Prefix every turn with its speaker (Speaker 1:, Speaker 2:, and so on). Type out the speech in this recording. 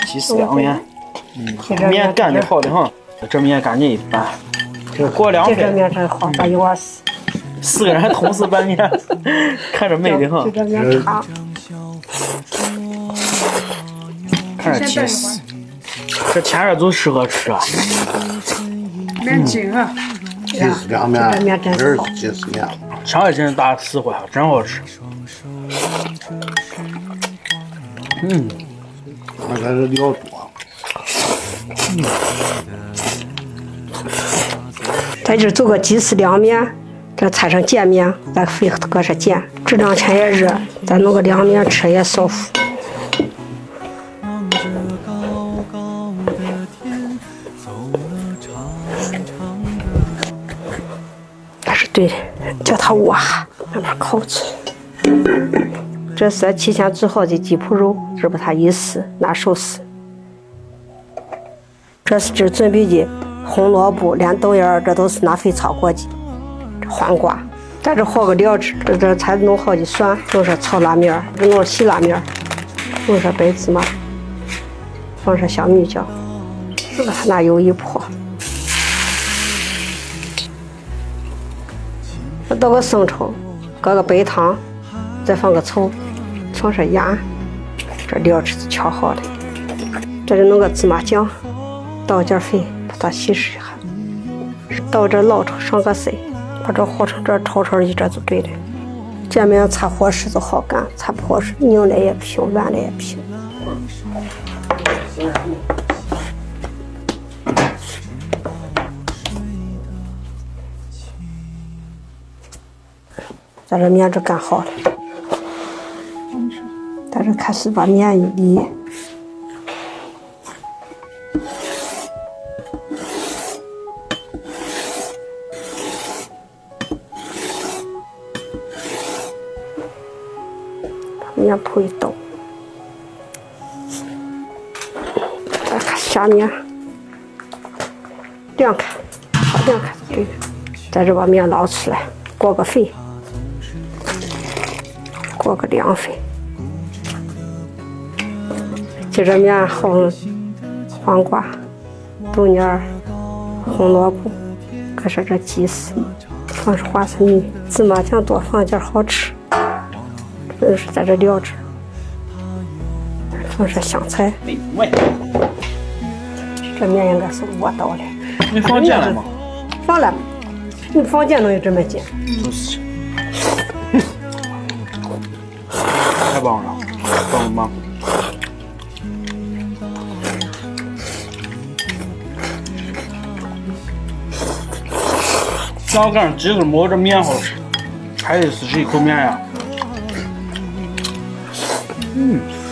Speaker 1: 鸡丝凉面，面干的好的很，这面干净一般。这过2分。
Speaker 2: 这面真好，把油死。
Speaker 1: 4个人同时拌面，看着美的很。
Speaker 2: 这面长。
Speaker 1: 看着鸡丝，这天热就适合吃啊。
Speaker 3: 面筋啊。
Speaker 4: 鸡丝凉面，这是鸡丝面。
Speaker 1: 上一阵打死火，真好吃。
Speaker 4: 那个是料多。
Speaker 2: 在这做个鸡丝凉面，这拆成碱面，咱非搁上碱。这两天也热，咱弄个凉面吃也舒服。那是对的，叫它挖，慢慢烤出来。这是提前做好的鸡脯肉，这把它一撕，拿手撕。这是这准备的红萝卜、连豆芽，这都是拿肥炒过的。这黄瓜，在这和个料汁，这才弄好的蒜，弄上炒拉面，这弄细拉面，弄上白芝麻，放上小米椒，这个拿油一泼，倒个生抽，搁个白糖，再放个醋，放上盐，这料汁是调好的。这就弄个芝麻酱，倒点水，把它稀释一下，到这老抽上个水，把这和成这炒炒一这就对了。这面擦火石就好干，擦不合适，拧来也平，软来也平。咱这面就干好了，咱这开始把面一离。面铺一兜，再看下面凉开，好凉开就对了。在这把面捞出来，过个水，过个凉水。接着面放黄瓜、豆芽、红萝卜，搁上这鸡丝，放上花生米、芝麻酱，多放点好吃。这是在这料汁，放上香菜。这面应该是我倒的。
Speaker 1: 你放碱了吗？
Speaker 2: 放了，你放碱能有这么碱？
Speaker 1: 就是。太棒了，棒不棒？老干鸡是没这面好吃，还得是这一口面呀。